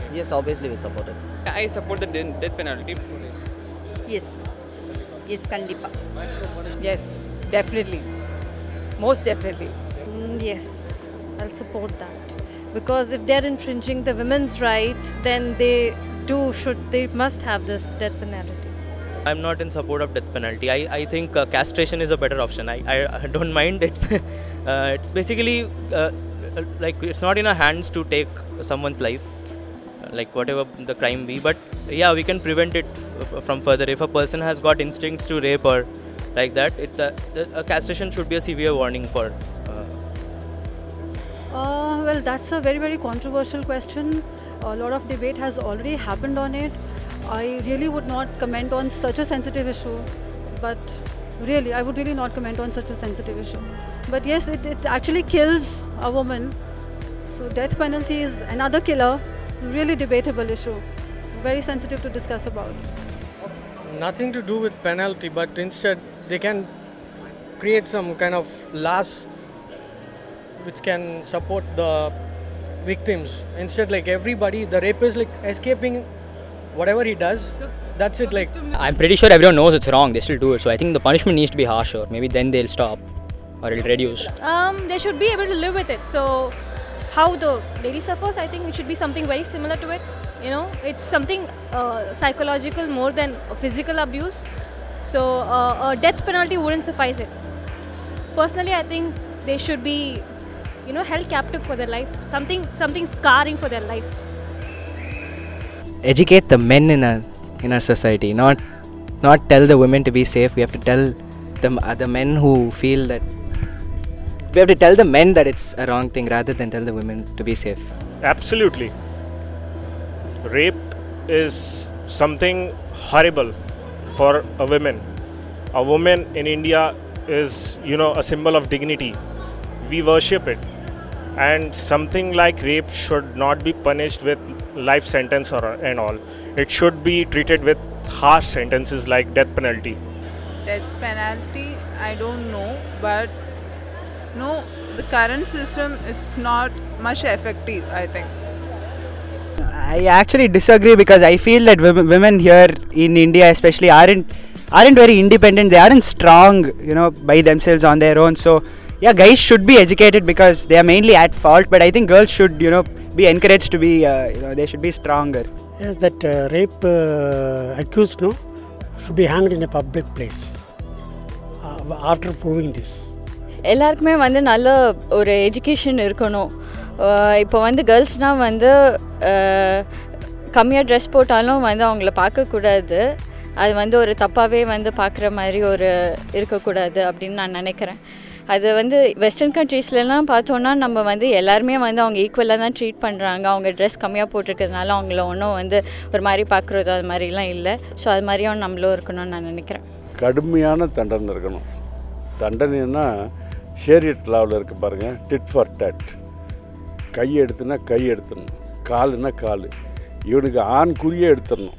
Yes, obviously we support it. I support the death penalty. Yes. Yes, Kandipa. Yes, definitely. Most definitely. Yes, I'll support that. Because if they're infringing the women's right, then they must have this death penalty. I'm not in support of death penalty. I think castration is a better option. I don't mind. It's basically like it's not in our hands to take someone's life, like whatever the crime be. But yeah, we can prevent it from further. If a person has got instincts to rape or like that, a castration should be a severe warning for. Well, that's a very, very controversial question. A lot of debate has already happened on it. I really would not comment on such a sensitive issue, but really, I would really not comment on such a sensitive issue. But yes, it actually kills a woman. So death penalty is another killer, really debatable issue, very sensitive to discuss about. Nothing to do with penalty, but instead they can create some kind of laws which can support the victims. Instead, like everybody, the rapist like escaping whatever he does, that's it. Like I'm pretty sure everyone knows it's wrong, they still do it. So I think the punishment needs to be harsher. Maybe then they'll stop or it'll reduce. They should be able to live with it. So how the lady suffers, I think it should be something very similar to it. You know, it's something psychological more than physical abuse. So a death penalty wouldn't suffice it. Personally, I think they should be, you know, held captive for their life. Something scarring for their life. Educate the men in our society, not tell the women to be safe. We have to tell the men who feel that. We have to tell the men that it's a wrong thing rather than tell the women to be safe. Absolutely. Rape is something horrible for a woman. A woman in India is, you know, a symbol of dignity. We worship it. And something like rape should not be punished with life sentence and all. It should be treated with harsh sentences like death penalty. Death penalty, I don't know, but no, the current system it's not much effective, I think. I actually disagree because I feel that women here in India especially aren't very independent. They aren't strong, you know, by themselves on their own. So yeah, guys should be educated because they are mainly at fault. But I think girls should, you know, be encouraged to be, you know, they should be stronger. Yes, that rape accused should be hanged in a public place after proving this. எல்லாருக்குமே வந்து நல்ல ஒரு education இருக்கணும். இப்போ வந்து கேர்ள்ஸ்னால் வந்து கம்மியாக dress போட்டாலும் வந்து அவங்கள பார்க்கக்கூடாது. அது வந்து ஒரு தப்பாகவே வந்து பார்க்குற மாதிரி ஒரு இருக்கக்கூடாது அப்படின்னு நான் நினைக்கிறேன். அது வந்து வெஸ்டர்ன் கண்ட்ரீஸ்லாம் பார்த்தோன்னா நம்ம வந்து எல்லாருமே வந்து அவங்க ஈக்குவலாக தான் ட்ரீட் பண்ணுறாங்க. அவங்க ட்ரெஸ் கம்மியாக போட்டிருக்கிறதுனால அவங்கள ஒன்றும் வந்து ஒரு மாதிரி பார்க்குறது அது மாதிரிலாம் இல்லை. ஸோ அது மாதிரியும் நம்மளும் இருக்கணும்னு நான் நினைக்கிறேன். கடுமையான தண்டனை இருக்கணும். தண்டனைன்னா ஷேரியட் லாவில் இருக்க பாருங்கள், டிட் ஃபார் டட். கை எடுத்துனா கை எடுத்துடணும், காலுன்னா கால். இவனுக்கு ஆண் குறியே எடுத்துடணும்.